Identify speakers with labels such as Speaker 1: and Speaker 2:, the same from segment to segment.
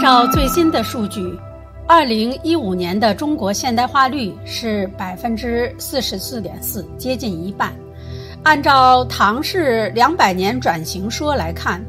Speaker 1: 照最新的数据，2015年的中国现代化率是44.4%，接近一半。按照唐氏200年转型说来看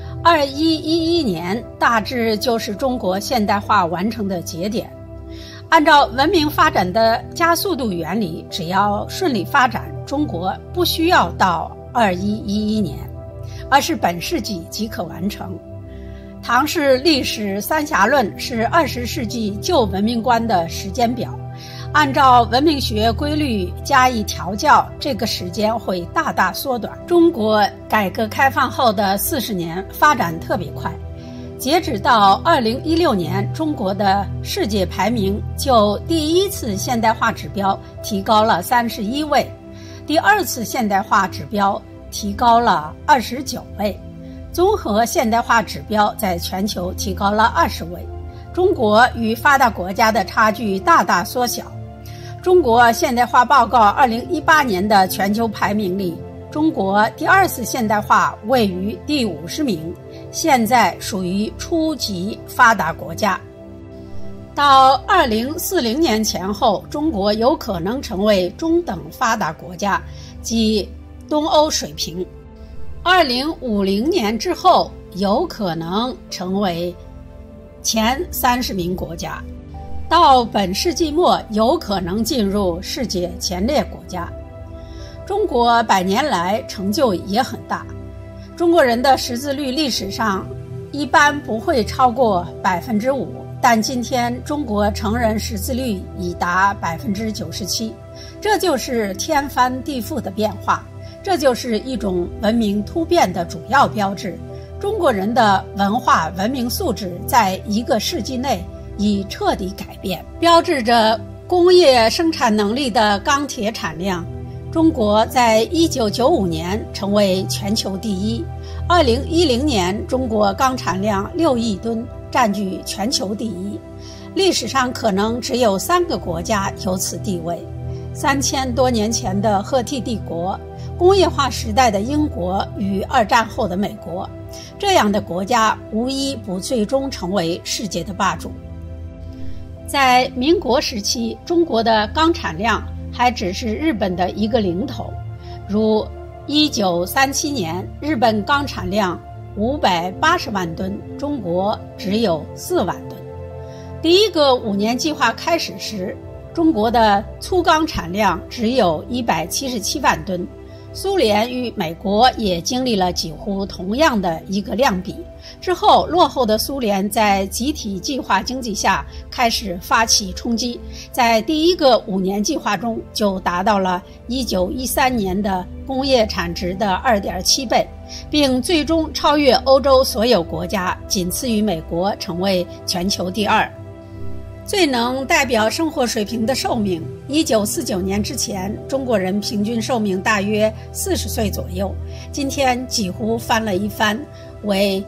Speaker 1: ，2111年大致就是中国现代化完成的节点。按照文明发展的加速度原理，只要顺利发展，中国不需要到2111年，而是本世纪即可完成。唐氏历史三峡论是20世纪旧文明观的时间表，按照文明学规律加以调教，这个时间会大大缩短。中国改革开放后的40年发展特别快，截止到2016年，中国的世界排名就第一次现代化指标提高了31位，第二次现代化指标提高了29位，综合现代化指标在全球提高了20位。中国与发达国家的差距大大缩小。中国现代化报告2018年的全球排名里，中国第二次现代化位于第50名，现在属于初级发达国家。到2040年前后，中国有可能成为中等发达国家，即东欧水平。2050年之后，有可能成为前30名国家。到本世纪末，有可能进入世界前列国家。中国100年来成就也很大，中国人的识字率历史上一般不会超过5%，但今天中国成人识字率已达97%，这就是天翻地覆的变化，这就是一种文明突变的主要标志。中国人的文化文明素质在一个世纪内已彻底改变，标志着工业生产能力的钢铁产量。中国在1995年成为全球第一，2010年中国钢产量6亿吨，占据全球第一。历史上可能只有3个国家有此地位：3000多年前的赫梯帝国、工业化时代的英国与2战后的美国。这样的国家无一不最终成为世界的霸主。在民国时期，中国的钢产量还只是日本的一个零头，如1937年，日本钢产量580万吨，中国只有4万吨。第一个5年计划开始时，中国的粗钢产量只有177万吨。苏联与美国也经历了几乎同样的一个量比，之后落后的苏联在集体计划经济下开始发起冲击，在第一个5年计划中就达到了1913年的工业产值的2.7倍，并最终超越欧洲所有国家，仅次于美国，成为全球第2。最能代表生活水平的寿命，1949年之前，中国人平均寿命大约40岁左右，今天几乎翻了一番，为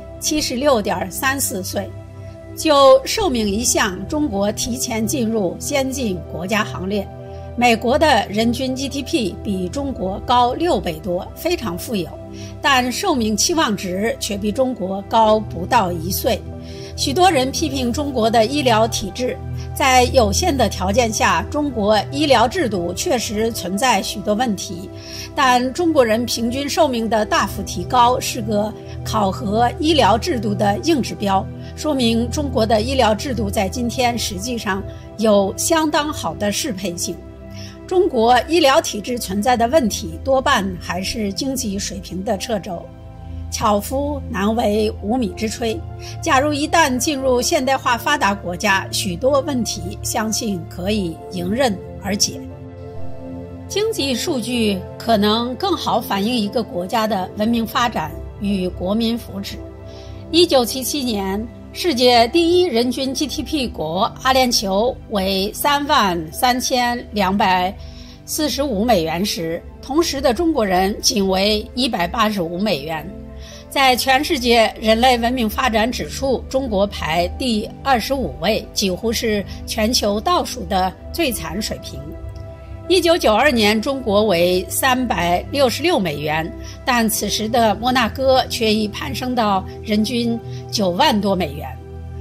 Speaker 1: 76.34岁。就寿命一项，中国提前进入先进国家行列。美国的人均 GDP 比中国高6倍多，非常富有，但寿命期望值却比中国高不到1岁。许多人批评中国的医疗体制，在有限的条件下，中国医疗制度确实存在许多问题，但中国人平均寿命的大幅提高是个考核医疗制度的硬指标，说明中国的医疗制度在今天实际上有相当好的适配性。中国医疗体制存在的问题多半还是经济水平的掣肘。巧妇难为无米之炊，假如一旦进入现代化发达国家，许多问题相信可以迎刃而解。经济数据可能更好反映一个国家的文明发展与国民福祉。1977年，世界第一人均 GDP 国阿联酋为33245美元时，同时的中国人仅为185美元。在全世界人类文明发展指数，中国排第25位，几乎是全球倒数的最惨水平。1992年，中国为366美元，但此时的摩纳哥却已攀升到人均9万多美元。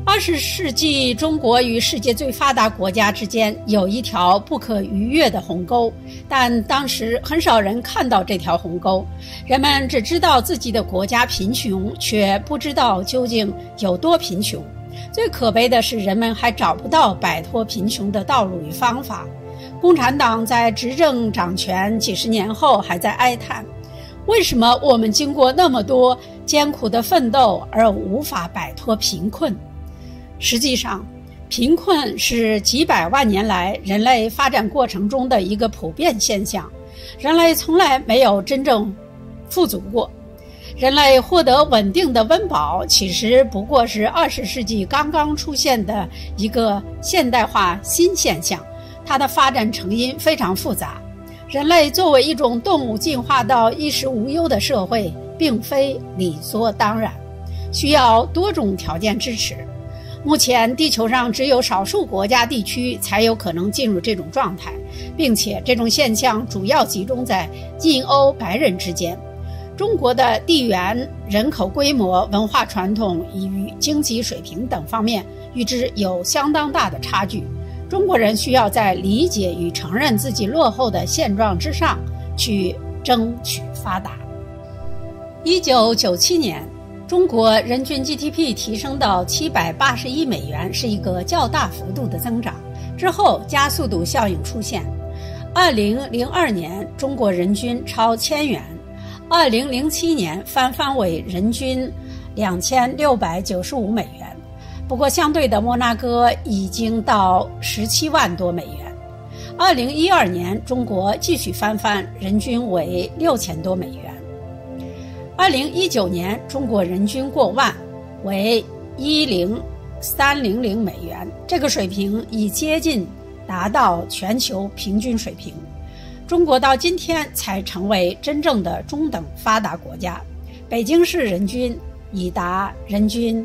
Speaker 1: 20世纪中国与世界最发达国家之间有一条不可逾越的鸿沟，但当时很少人看到这条鸿沟，人们只知道自己的国家贫穷，却不知道究竟有多贫穷。最可悲的是，人们还找不到摆脱贫穷的道路与方法。共产党在执政掌权几十年后还在哀叹，为什么我们经过那么多艰苦的奋斗而无法摆脱贫困？实际上，贫困是几百万年来人类发展过程中的一个普遍现象，人类从来没有真正富足过。人类获得稳定的温饱，其实不过是20世纪刚刚出现的一个现代化新现象，它的发展成因非常复杂。人类作为一种动物进化到衣食无忧的社会，并非理所当然，需要多种条件支持。目前地球上只有少数国家地区才有可能进入这种状态，并且这种现象主要集中在印欧白人之间。中国的地缘、人口规模、文化传统与经济水平等方面与之有相当大的差距。中国人需要在理解与承认自己落后的现状之上去争取发达。1997年，中国人均 GDP 提升到780亿美元，是一个较大幅度的增长。之后加速度效应出现。2002年，中国人均超1000元。2007年翻番为人均2695美元，不过相对的摩纳哥已经到17万多美元。2012年中国继续翻番，人均为6000多美元。2019年中国人均过万，为10300美元，这个水平已接近达到全球平均水平。中国到今天才成为真正的中等发达国家，北京市人均已达人均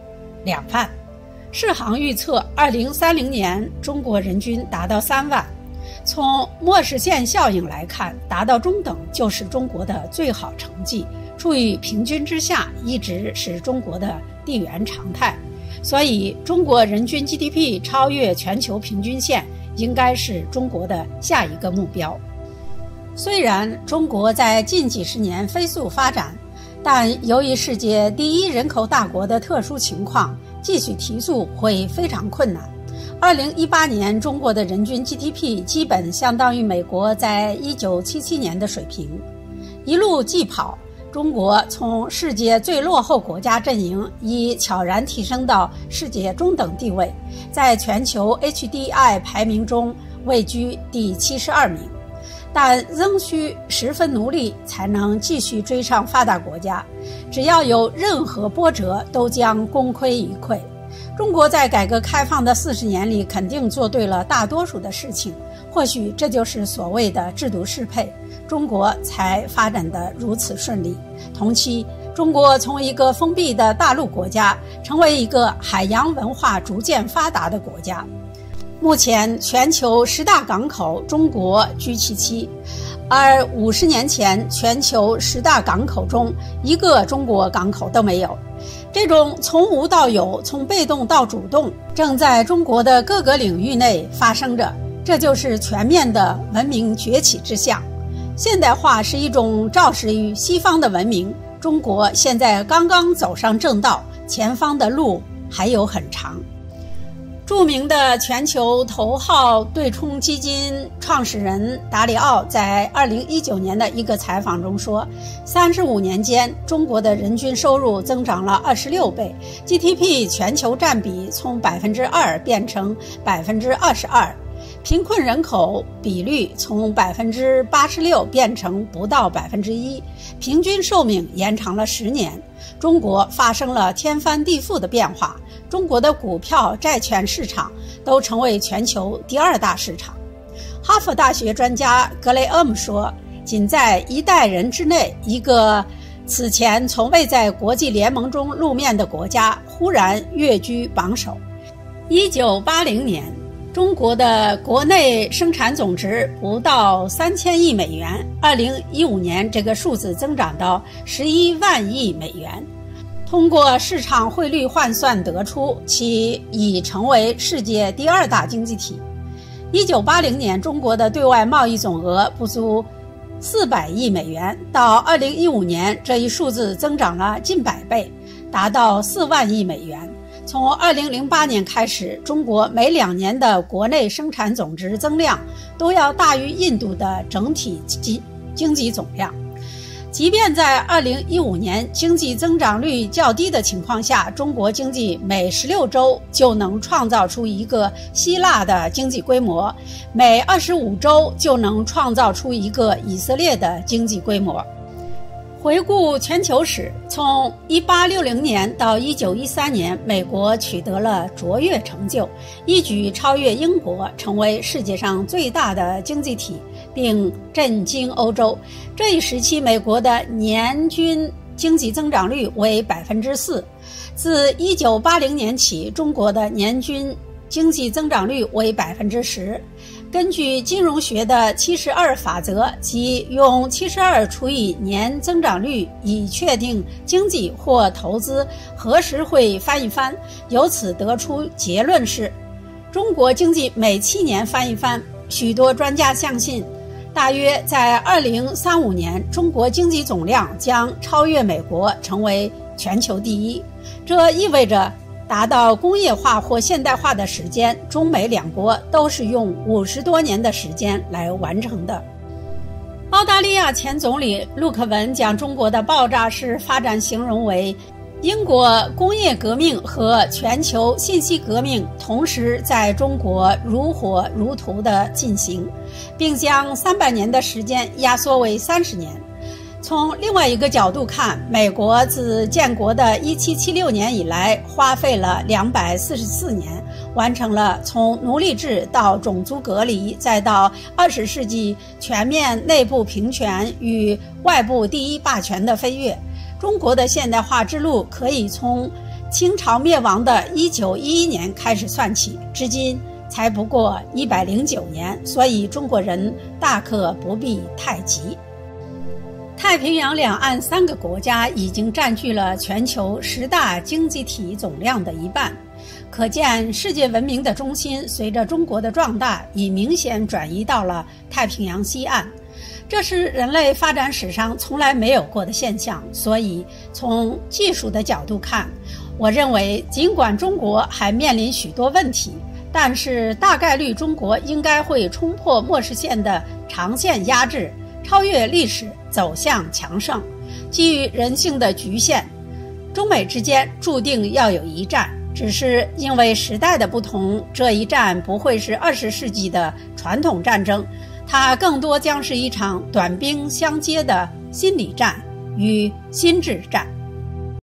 Speaker 1: 2万。世行预测2030年中国人均达到3万。从莫氏线效应来看，达到中等就是中国的最好成绩，处于平均之下一直是中国的地缘常态。所以中国人均 GDP 超越全球平均线应该是中国的下一个目标。虽然中国在近几十年飞速发展，但由于世界第一人口大国的特殊情况，继续提速会非常困难。2018年中国的人均 GDP 基本相当于美国在1977年的水平。一路疾跑，中国从世界最落后国家阵营已悄然提升到世界中等地位，在全球 HDI 排名中位居第72名。但仍需十分努力才能继续追上发达国家，只要有任何波折都将功亏一篑。中国在改革开放的40年里肯定做对了大多数的事情，或许这就是所谓的制度适配，中国才发展得如此顺利。同期，中国从一个封闭的大陆国家成为一个海洋文化逐渐发达的国家。目前全球10大港口，中国居其7，而50年前全球10大港口中一个中国港口都没有。这种从无到有，从被动到主动，正在中国的各个领域内发生着，这就是全面的文明崛起之象。现代化是一种肇始于西方的文明，中国现在刚刚走上正道，前方的路还有很长。著名的全球头号对冲基金创始人达里奥在2019年的一个采访中说，35年间，中国的人均收入增长了26倍 ，GDP 全球占比从2%变成22%，贫困人口比率从86%变成不到1%，平均寿命延长了10年。中国发生了天翻地覆的变化，中国的股票、债券市场都成为全球第2大市场。哈佛大学专家格雷厄姆说，仅在一代人之内，一个此前从未在国际联盟中露面的国家忽然跃居榜首。1980年，中国的国内生产总值不到3000亿美元，2015年这个数字增长到11万亿美元。 通过市场汇率换算得出，其已成为世界第2大经济体。1980年，中国的对外贸易总额不足400亿美元，到2015年，这一数字增长了近100倍，达到4万亿美元。从2008年开始，中国每2年的国内生产总值增量都要大于印度的整体经济总量。即便在2015年经济增长率较低的情况下，中国经济每16周就能创造出一个希腊的经济规模，每25周就能创造出一个以色列的经济规模。回顾全球史，从1860年到1913年，美国取得了卓越成就，一举超越英国，成为世界上最大的经济体，并震惊欧洲。这一时期，美国的年均经济增长率为 4%。自1980年起，中国的年均经济增长率为 10%。根据金融学的72法则，即用72除以年增长率，以确定经济或投资何时会翻一番。由此得出结论是，中国经济每7年翻一番。许多专家相信，大约在2035年，中国经济总量将超越美国，成为全球第1。这意味着达到工业化或现代化的时间，中美2国都是用50多年的时间来完成的。澳大利亚前总理陆克文将中国的爆炸式发展形容为英国工业革命和全球信息革命同时在中国如火如荼地进行，并将300年的时间压缩为30年。从另外一个角度看，美国自建国的1776年以来，花费了244年，完成了从奴隶制到种族隔离，再到20世纪全面内部平权与外部第一霸权的飞跃。中国的现代化之路可以从清朝灭亡的1911年开始算起，至今才不过109年，所以中国人大可不必太急。太平洋两岸3个国家已经占据了全球10大经济体总量的一半，可见世界文明的中心随着中国的壮大已明显转移到了太平洋西岸。这是人类发展史上从来没有过的现象，所以从技术的角度看，我认为尽管中国还面临许多问题，但是大概率中国应该会冲破莫氏线的长线压制，超越历史，走向强盛。基于人性的局限，中美之间注定要有一战，只是因为时代的不同，这一战不会是20世纪的传统战争，它更多将是一场短兵相接的心理战与心智战。